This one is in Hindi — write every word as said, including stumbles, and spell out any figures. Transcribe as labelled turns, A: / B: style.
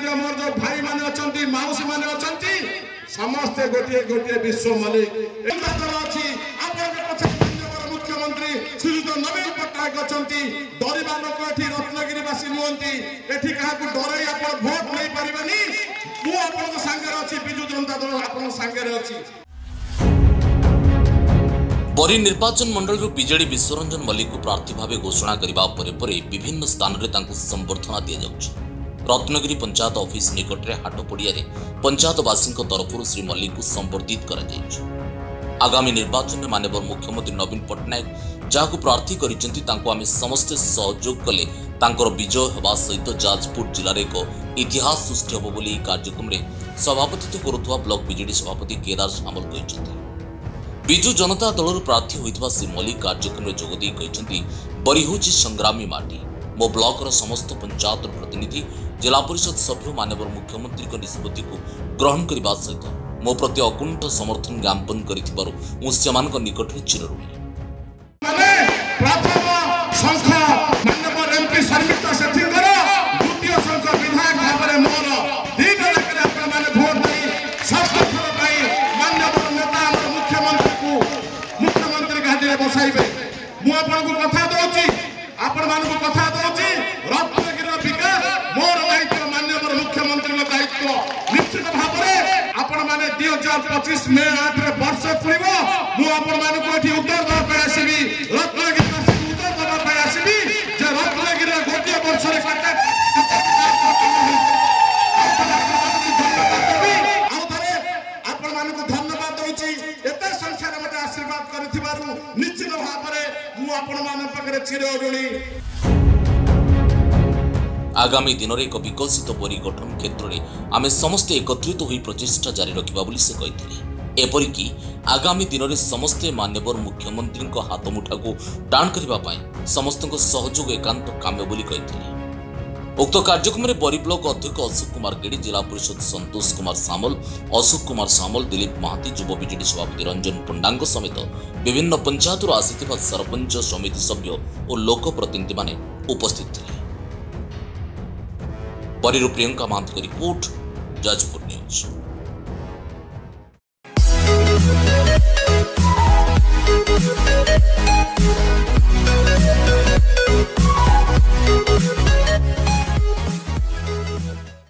A: रत्नगिरी मोर जो भाई माने अछंती माउसी माने अछंती समस्त गोटे गोटे विश्व मलिक एंता दल अछि आपन पछे मुख्यमंत्री श्रीयुत नवीन पट्टनायक अछंती डरिबा लोक एठी रत्नगिरीवासी नुहंती एठी काहाकू डरै आपन भोट नै परिबनी मु आपन संगे अछि बिजू जनता दल आपन संगे अछि।
B: बरी निर्वाचन मंडल बीजेडी विश्वरंजन मल्लिक को प्रार्थी भाव घोषणा करने परे परे विभिन्न स्थान में संबर्धना दि जाउछि। रत्नगिरी पंचायत ऑफिस निकट में हाट पड़िया पंचायतवासी तरफ श्री मल्लिक को संबर्धित करा जाइछि। आगामी निर्वाचन में माननीय मुख्यमंत्री नवीन पट्टनायक जहां प्रार्थी करिसेंति तांको आमे समस्ते सहयोग कले तांकर विजय हेबा सहित जाजपुर जिले एक इतिहास सृष्टि हेबो बोली कार्यक्रम में सभापतित्व करुवा ब्लॉक बीजेडी सभापति केदार सामल कहिसेंति। विजु जनता दल प्रार्थी होइतबा श्री मल्लिक कार्यक्रम में जोगदी कहिसेंति बरी होछि संग्रामी माटी मो ब्लॉक समस्त पंचायत प्रतिनिधि जिला परिषद सभ्य माननीय मुख्यमंत्री को निष्पत्ति को ग्रहण करने सहित मो प्रति अकुंठ समर्थन ज्ञापन करिथिबारु मु सेमानक निकट में चिरऋणी।
A: माने प्रथम संख माननीय एमपी शर्मिष्ठा सेठीकर द्वितीय संख विधायक भाबरे मोर दीटा लाख आपन माने भोट देई षष्ठ थर पई माननीय नेता मुख्यमंत्री को मुख्यमंत्री गादी बसाइबे मु आपन को कथा दोची आपन मान को कथा दोची रत्नगिरी विकास मोर दायित्व माननीय मुख्यमंत्री क दायित्व निश्चित भाबरे आपण माने दो हज़ार पच्चीस में आठ रे वर्ष पुरिबो मु आपण मान को एठी उत्तर दबा पे आसीबी रत्नगिरी से उत्तर दबा पे आसीबी जे रत्नगिरी गोटे वर्ष रे कटे आउ धरे आपण मान को धन्यवाद दोची एते संख्या रे मते आशीर्वाद करथिबारु निश्चित भाबरे मु आपण मान पकरे चिरऋणी।
B: आगामी दिन में एक विकसित परिगठन क्षेत्र में आमे समस्ते एकत्रित हो प्रचेषा जारी रखा बोली से कहते। एपरिकी आगामी दिन में समस्ते माननीय मुख्यमंत्री हाथ मुठा को टाण करने समस्त सहयोग एकांत काम्य बोली कहते। उक्त कार्यक्रम में बरी ब्लॉक अध्यक्ष अशोक कुमार गेड़ी जिला परिषद संतोष कुमार सामल अशोक कुमार सामल दिलीप महाती युव बीजेडी सभापति रंजन पंडा समेत विभिन्न पंचायत आसी सरपंच समिति सभ्य और लोकप्रतिनिधि माने उपस्थित थे। बरी प्रियंका महांत रिपोर्ट जाजपुर न्यूज।